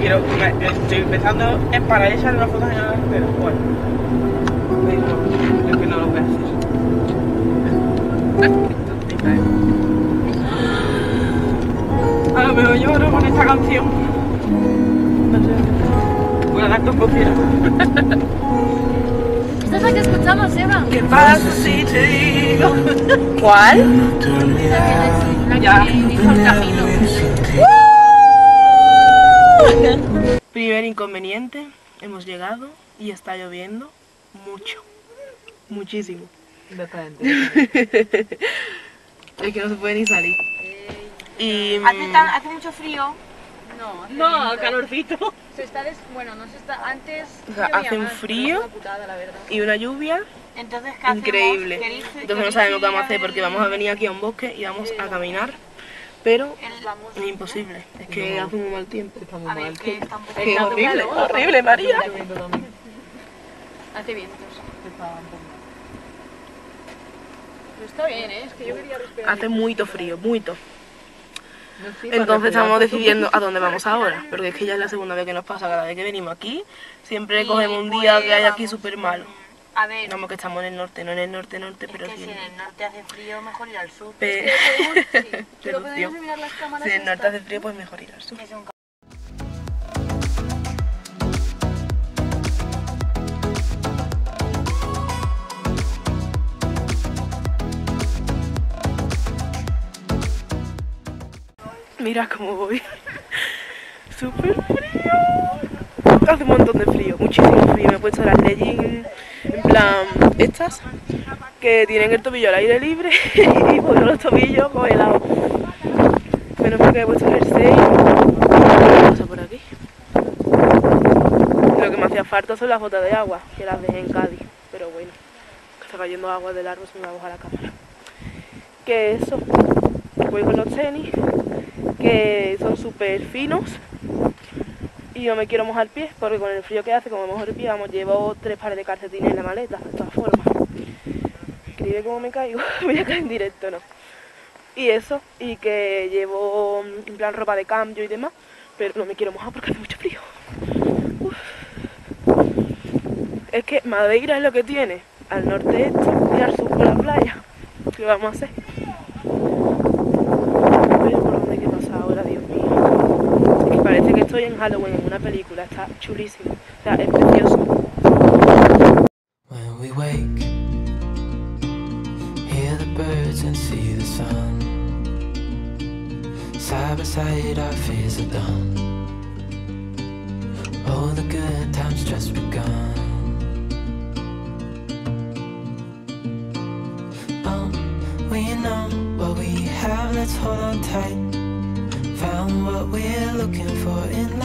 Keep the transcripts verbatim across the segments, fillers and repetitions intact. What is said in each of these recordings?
quiero, me, estoy pensando en parar y echar unas fotos en la carretera. Bueno, no, es que no lo voy a hacer. A lo mejor lloro con esta canción. No sé. Voy a dar un concierto. ¿Esta es la que escuchamos, Eva? ¿Qué pasa si te digo? ¿Cuál? La Ya. que dijo el camino. Primer inconveniente, hemos llegado y está lloviendo mucho, muchísimo. Es que no se puede ni salir. Y ¿Hace, tan, ¿Hace mucho frío? No, hace No, viento. calorcito. Se está des... Bueno, no se está... Antes O sea, llovía hace un más, pero frío. es una putada, la verdad. y una lluvia Entonces, ¿qué hacemos? increíble. ¿Queréis- Entonces no queréis sabemos qué ir vamos a hacer ver porque vamos a venir aquí a un bosque y vamos a caminar, pero el- Vamos. es imposible, es que hace muy mal tiempo. A ver, que está un poco... Es que es horrible, calor. horrible, María. Hace vientos. Pero está bien, ¿eh? Es que yo quería respirar. Hace muito frío, muito. Entonces estamos decidiendo a dónde vamos ahora, porque es que ya es la segunda vez que nos pasa, cada vez que venimos aquí, siempre Y cogemos un día pues que hay aquí vamos. súper malo. A ver, Vamos que estamos en el norte, no en el norte norte, es pero que sí si en en el norte hace frío, mejor ir al sur. Pe- Podemos- sí. Pero Deducción. podemos mirar las cámaras. Si en el norte estas. hace frío, pues mejor ir al sur. Que es un ca- Mira cómo voy. Súper frío. Hace un montón de frío, muchísimo frío. Me he puesto las leggings, en plan, estas, que tienen el tobillo al aire libre y voy con los tobillos congelados. Menos mal que me he puesto el jersey. ¿Qué pasa por aquí? Lo que me hacía falta son las botas de agua, que las dejé en Cádiz. Pero bueno, que está cayendo agua del árbol, se me va a bajar la cámara. Que eso, voy con los tenis, que son súper finos y no me quiero mojar el pie porque con el frío que hace, como me mojo el pie, vamos, llevo tres pares de calcetines en la maleta, de todas formas. Escribe cómo me caigo, voy a caer en directo, ¿no? Y eso, y que llevo en plan ropa de cambio y demás, pero no me quiero mojar porque hace mucho frío. Uf. Es que Madeira es lo que tiene, al norte esto y al sur por la playa. ¿Qué vamos a hacer? Pero por dónde hay que pasar ahora, Dios mío. Es que parece que estoy en Halloween, en una película, está chulísimo. O sea, es precioso. When we wake, hear the birds and see the sun. Side by side our fears are done. Oh, the good times just begun. Oh, we know what we have, let's hold on tight. Found what we're looking for in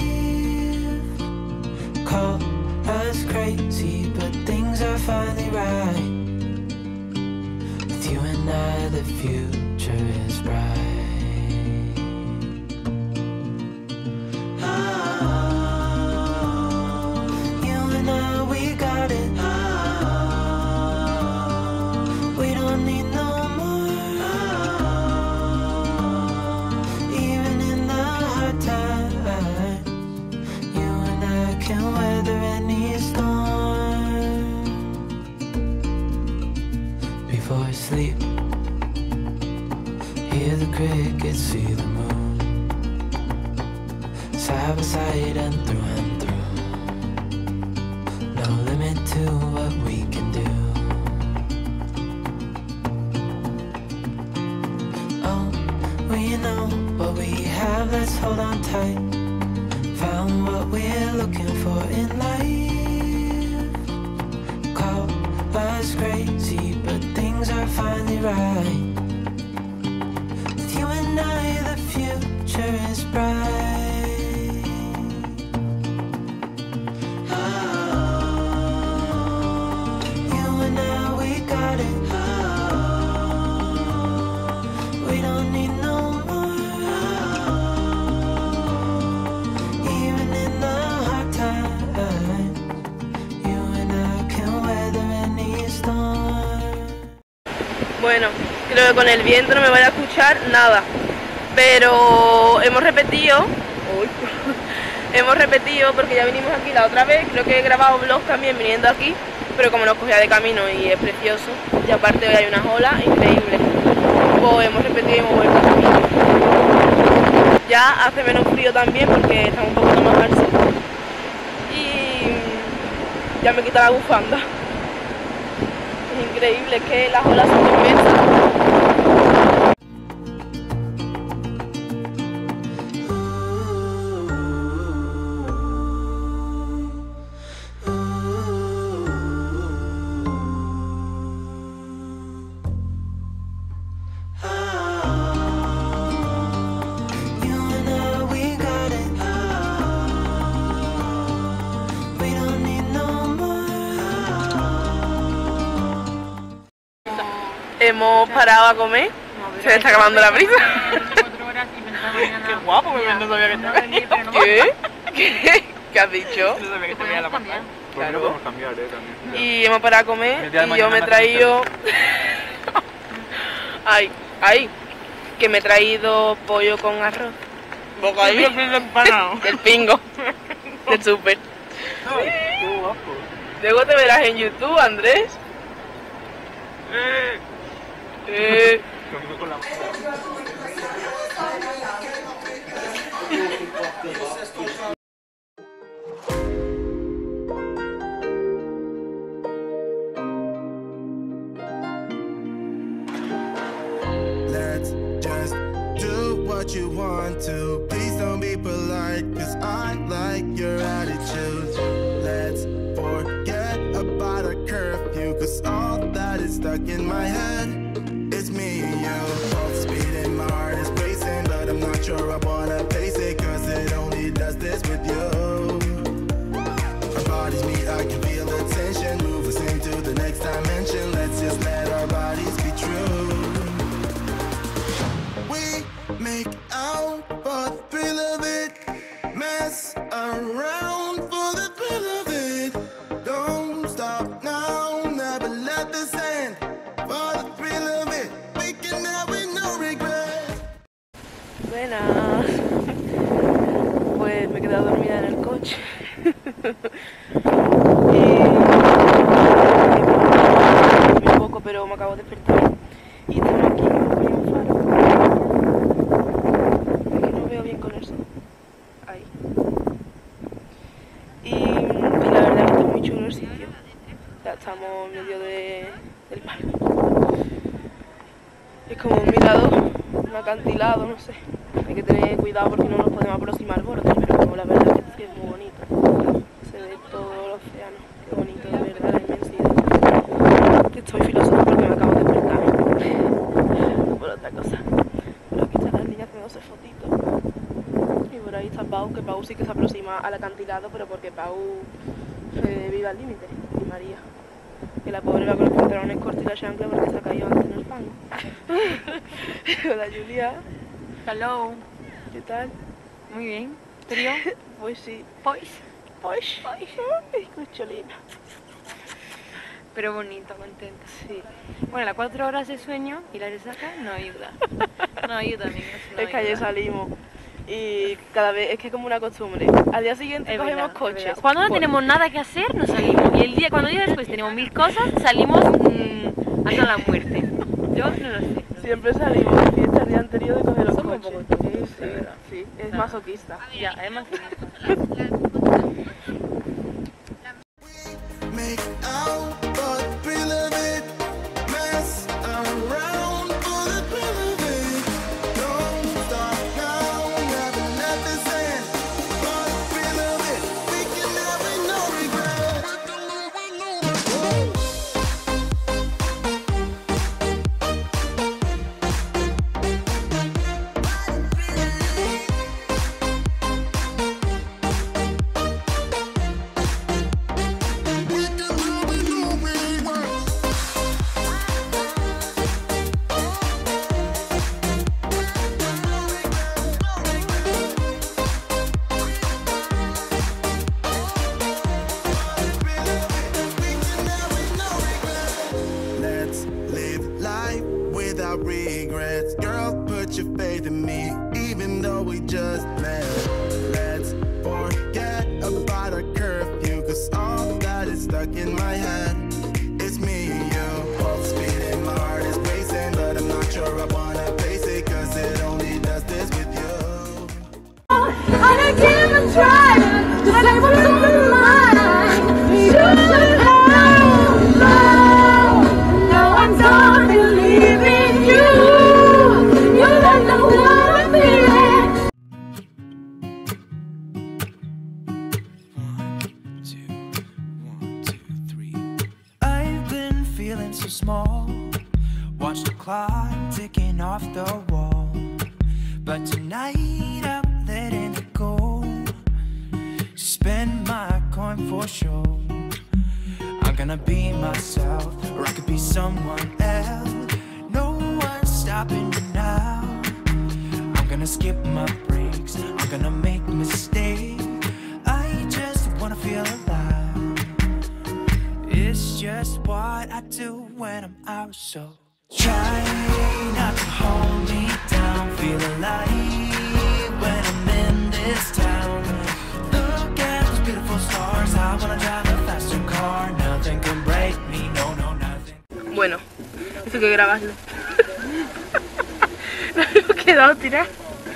life. Call us crazy, but things are finally right. With you and I, the future is bright. Before I sleep, hear the crickets, see the moon. Side by side and through and through. No limit to what we can do. Oh, we know what we have, let's hold on tight. Found what we're looking for in life. Call us crazy, but things are finally right. With you and I, the future is bright. Oh, you and I, we got it. Oh, we don't need no more. Even in the hard times, you and I can weather any storm. Bueno, creo que con el viento no me vaya a escuchar nada, pero hemos repetido, uy, hemos repetido porque ya vinimos aquí la otra vez, creo que he grabado vlog también viniendo aquí, pero como nos cogía de camino y es precioso, y aparte hoy hay unas olas increíbles, pues hemos repetido y hemos vuelto a camino. Ya hace menos frío también porque estamos un poquito más al sur y ya me quita la bufanda. Es increíble, es que las olas son inmensas. Hemos parado a comer, se me está acabando la prisa. Qué guapo, pero no sabía que te veía. ¿Qué? ¿Qué? ¿Qué has dicho? No sabía que te veía la pasada. Pues no podemos cambiar, eh, también. Y hemos parado a comer El día de y yo mañana me he me traído... Ay, ay, que me he traído pollo con arroz. Bocadillo. Del pingo. Del súper. Qué guapo. Luego te verás en YouTube, Andrés. Eh. Conmigo con la Let's just do what you want to. Please don't be polite, cause I like your attitude. Let's forget about a curfew, cause all that is stuck in my head. It's me and you. Both speed and my heart is racing, but I'm not sure I wanna pace it, cause it only does this with you. Our bodies meet, I can feel the tension. Move us into the next dimension. Let's just let our bodies be true. We make out for the thrill of it, mess around for the thrill of it. Don't stop now, never let this end. For the thrill of it, we can have it, no regret. Buenas. Pues me he quedado dormida en el coche. Y un poco, pero me acabo de despertar. Y estamos aquí, voy a un faro. Es que no veo bien con el sol. Ahí. Y, y la verdad es que está muy chulo el sitio. Ya estamos en medio de, del mar. Es como un mirador, un acantilado, no sé. Hay que tener cuidado porque no nos podemos aproximar al borde, pero la verdad es que es muy bonito. Se ve todo el océano, qué bonito, de verdad, la inmensidad. Estoy filosófica porque me acabo de despertar. Por otra cosa. Pero aquí están las niñas haciéndose fotitos. Y por ahí está Pau, que Pau sí que se aproxima al acantilado, pero porque Pau se vive al límite. Y María, que la pobre va con los pantalones cortos y la chancla porque se ha caído antes en el fango. Hola Julia. Hello. ¿Qué tal? Muy bien. ¿Trío? Pues sí. Pues. Pues. Escucholina. Pero bonito, contenta. Sí. Bueno, las cuatro horas de sueño y la resaca no ayuda. No ayuda, amigos. No Es que ayer ayuda. salimos y cada vez es que es como una costumbre. Al día siguiente Es cogemos verdad, es coches. verdad. Cuando no Por- tenemos nada que hacer, no salimos. Y el día, cuando el día después tenemos mil cosas, salimos mmm, hasta la muerte. Yo no lo sé. Siempre salimos de fiesta el día anterior de coger los Somos un coches. poco Sí, tontos, sí, de verdad. sí, es Ah. masoquista. Ya, además. Make out for the thrill of it, mess around for the thrill of it. Don't stop now, never let this end. For the thrill of it, we can have it, no regret. Let's live life without regrets. Girl, put your faith in me, even though we just met. Let's forget stuck in my head. It's me and you, pulse speeding, my heart is racing, but I'm not sure I wanna face it, cause it only does this with you. I give a try, cause I was on mine. You should have known. Now I'm done believing you. You don't know what I'm feeling. One, two, one, two, three. I've been feeling so small. Watch the clock ticking off the wall. But tonight I'm letting it go. Spend my coin for sure. I'm gonna be myself, or I could be someone else. No one's stopping me now. I'm gonna skip my breaks, I'm gonna make mistakes. I just wanna feel alive. It's just what I do when I'm out, so try not to hold me down. Feel alive when I'm in this town. Look at those beautiful stars. I wanna drive a faster car. Nothing can break me, no, no, nothing. Bueno, esto hay que grabarlo. Nos hemos quedado tirados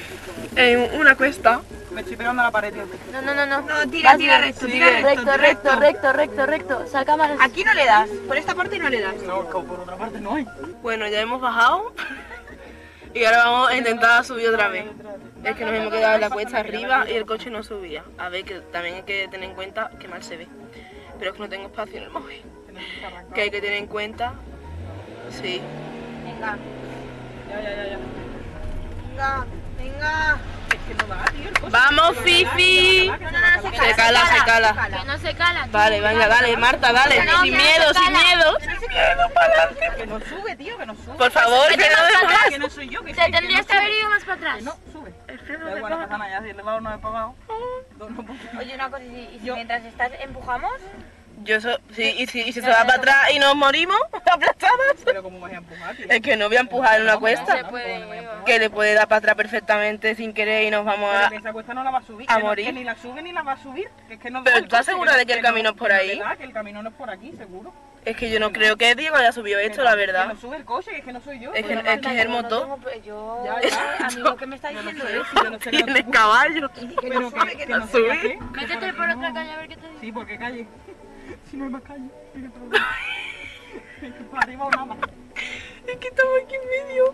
en una cuesta. Me estoy pegando a la pared, tío. No, no, no, no. No, tira, tira recto, tira recto, Recto, recto, recto, recto, recto. Saca más. Aquí no le das, por esta parte no le das. No, por otra parte no hay. Bueno, ya hemos bajado y ahora vamos a intentar subir otra vez. Es que nos hemos quedado en la cuesta arriba y el coche no subía. A ver, que también hay que tener en cuenta que mal se ve. Pero es que no tengo espacio en el móvil. Que hay que tener en cuenta. Sí. Venga, Ya, ya, ya, ya. venga, venga. Es que no da, tío, el coche. ¡Vamos, Fifi! No, no, no, se Se cala, se cala. Que no se cala. tío. Vale, venga, dale, Marta, dale. No, Sin que no miedo, se sin cala. miedo. Que no sube, tío, que no sube. Por favor, que no dejes. Que no soy yo, que Te sí, que tendrías no que haber sube. ido más para atrás. Que no, sube. Da igual, no pasa nada, ya si el lado no he pagado. Dos no puedo. Oye, una cosa, ¿y y si Yo- mientras estás empujamos? Yo so, sí, y si, y si se va para atrás y nos morimos aplastadas. Pero como vas a empujar, tío. Es que no voy a empujar en una cuesta. se puede. Que le puede dar para atrás perfectamente sin querer y nos vamos Pero a... que esa cuesta no la va a subir. a que no- morir. Que ni la sube ni la va a subir. Que es que no da Pero el ¿tú estás coche, segura de que el no- camino es por ahí? Que no, que el camino no es por aquí, seguro. Es que yo no creo que Diego haya subido esto, Que la no- verdad. Que no sube el coche, que es que no soy yo. Es que, Pero es, que es el motor. Yo, Ya, ya. a mí lo que me está diciendo es Yo no sé que no Tiene sube. caballo. Pero que, que no sube. ¿a qué? Métete por otra calle a ver qué te dice. Sí, porque calle. Si no hay más calle, tiene problema. Es que para arriba o nada. Es que estamos aquí en medio.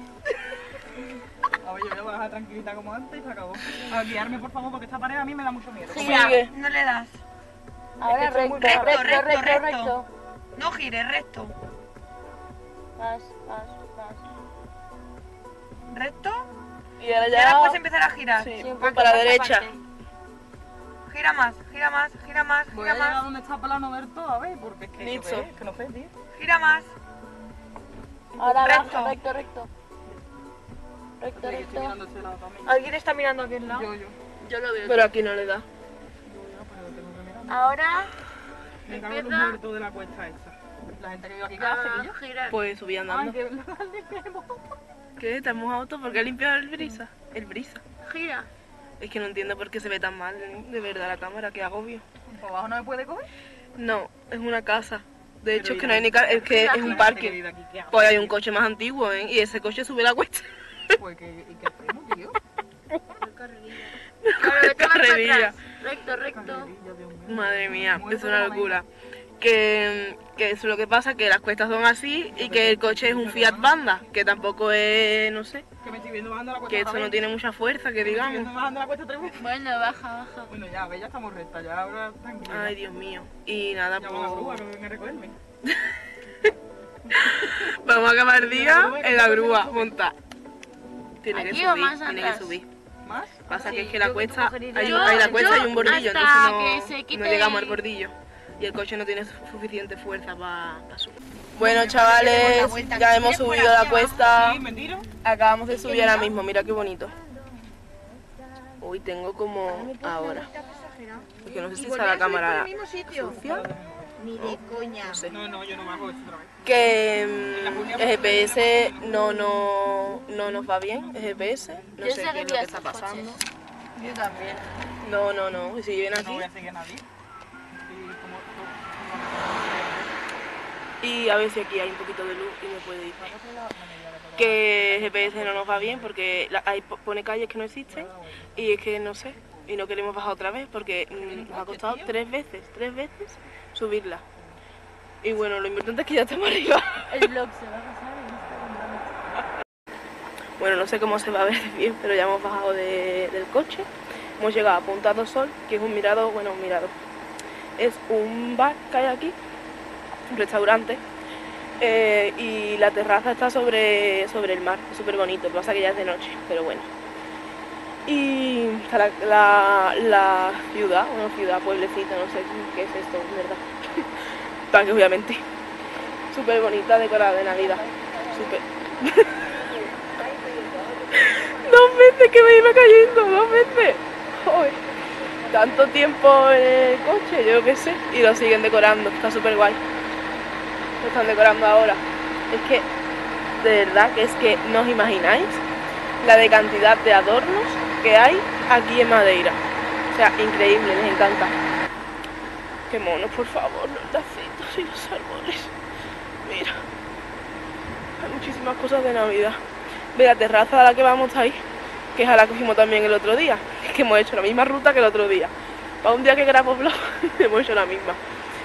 A ver, yo voy a bajar tranquilita como antes y se acabó. A guiarme, por favor, porque esta pared a mí me da mucho miedo. Sigue. no le das. Ahora recto, recto, recto, recto, recto, recto. recto. No gires, recto. Vas, vas, vas. Recto. Y ahora Y ahora ya... puedes empezar a girar. Sí, Sí, un pues poco para la más derecha. aparte. Gira más, gira más, gira más, Voy a gira llegar a más, donde está plano ver todo, a ver, porque es que, Listo. yo qué, es que no sé, tío. gira más. Ahora Recto. vas, recto, recto. Recto, Estoy recto. mirando ese lado también. ¿Alguien está mirando a aquel lado? Yo, yo. Yo lo veo. Pero aquí no le da. Yo, yo, pero tengo que mirar. Ahora Me cago en los empieza muertos de la cuesta esa. La gente que vive aquí, ¿qué hace, a que yo? girar. Pues subí Ay, andando. que limpiemos. ¿Qué? ¿Estamos auto? ¿Por qué ha limpiado el brisa? El brisa. Gira. Es que no entiendo por qué se ve tan mal, de verdad, la cámara, qué agobio. ¿Por abajo no me puede coger? No, es una casa. De Pero hecho, es ¿y que la no hay ni ca- es que es un La gente que parque. vive aquí, ¿qué hace? Pues hay un coche más antiguo, ¿eh? Y ese coche sube la cuesta. Pues, ¿qué, ¿y qué hacemos, tío? Claro, vete más para Carrerilla. atrás. Recto, recto. Carrerilla, Dios mío. Madre mía, Muerto es una de la locura. Que, que eso es lo que pasa, que las cuestas son así y que el coche es un Fiat Panda, que tampoco es, no sé, Que me estoy viendo bajando la cuesta que otra eso no vez. tiene mucha fuerza, que Me estoy viendo digamos. bajando la cuesta otra vez. Bueno, baja, baja. Bueno, ya, ve, ya estamos rectas, ya ahora tranquila. Ay, Dios mío. Y nada, Llamo a la grúa pues que venga a recogerme. vamos a acabar el día en la grúa, monta. Tiene que ¿Aquí o subir, más tiene que atrás? subir. ¿Más? Pasa que Sí, es que la yo cuesta, cogería- hay, Yo- hay la cuesta yo y un bordillo, hasta entonces que se no, quite no llegamos al el- bordillo. Y el coche no tiene su- suficiente fuerza para subir. Bueno, chavales, ya hemos subido la cuesta. Sí, me tiro. Acabamos de subir ahora mismo, mira qué bonito. Uy, tengo como ahora. Es que no sé si está la cámara sucia. Ni de coña. No sé. No, no, yo no bajo esto otra vez. Que mm, el G P S no, no, no nos va bien, el G P S. No Yo sé qué es lo seguiría que está estos pasando. coches. Yo también. No, no, no. Y si viene No así, voy a seguir a nadie. Y como, como y a ver si aquí hay un poquito de luz y me puede ir. Que el G P S no nos va bien porque la, hay, pone calles que no existen y es que no sé, y no queremos bajar otra vez porque mm, nos ha costado tres veces, tres veces subirla. Y bueno, lo importante es que ya estamos arriba. El vlog se va a pasar en Instagram. Bueno, no sé cómo se va a ver bien, pero ya hemos bajado de, del coche. Hemos llegado a Punta do Sol, que es un mirador, bueno, un mirador. Es un bar que hay aquí, un restaurante. Eh, y la terraza está sobre, sobre el mar, es súper bonito, lo que pasa es que ya es de noche, pero bueno. Y está la, la, la ciudad, una ciudad, pueblecito, no sé qué es esto, en verdad. Tanque, obviamente. Súper bonita, decorada de Navidad. Súper. Dos veces que me iba cayendo, dos veces. Joder. Tanto tiempo en el coche, yo qué sé, y lo siguen decorando, está súper guay. Lo están decorando ahora. Es que, de verdad, que es que no os imagináis la de cantidad de adornos que hay aquí en Madeira. O sea, increíble, les encanta. Qué monos, por favor, los lacitos y los árboles. Mira, hay muchísimas cosas de Navidad. Ve la terraza a la que vamos ahí, que es a la que fuimos también el otro día. Es que hemos hecho la misma ruta que el otro día. Para un día que grabo vlog, hemos hecho la misma.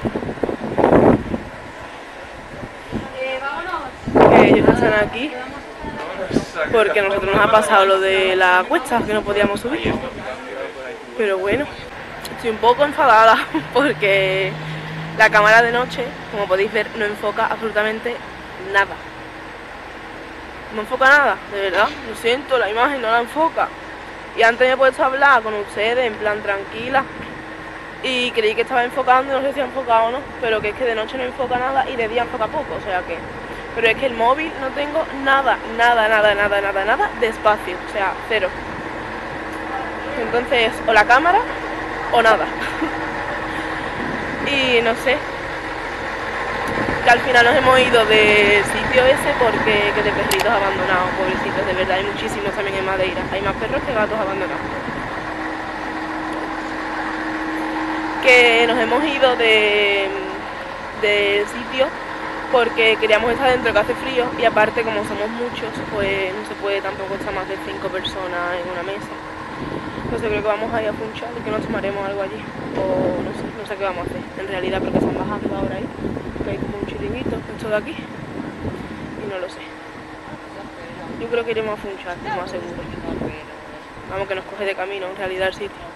Que ellos están aquí porque a nosotros nos ha pasado lo de la cuesta, que no podíamos subir. Pero bueno, estoy un poco enfadada porque la cámara de noche, como podéis ver, no enfoca absolutamente nada. No enfoca nada, de verdad, lo siento, la imagen no la enfoca. Y antes me he puesto a hablar con ustedes en plan tranquila y creí que estaba enfocando, no sé si ha enfocado o no, pero que es que de noche no enfoca nada y de día enfoca poco, o sea que... Pero es que el móvil no tengo nada, nada, nada, nada, nada, nada de espacio, o sea, cero. Entonces, o la cámara o nada. Y no sé, que al final nos hemos ido del sitio ese porque que de perritos abandonados, pobrecitos, de verdad, hay muchísimos también en Madeira, hay más perros que gatos abandonados. Que nos hemos ido de, del sitio porque queríamos estar dentro, que hace frío, y aparte como somos muchos, pues no se puede tampoco estar más de cinco personas en una mesa. Entonces creo que vamos a ir a Funchal y que nos tomaremos algo allí, o no sé, no sé qué vamos a hacer, en realidad, porque están bajando ahora ahí, que hay como un chiringuito, esto de aquí, y no lo sé. Yo creo que iremos a Funchal, más seguro. Vamos, que nos coge de camino en realidad el sitio.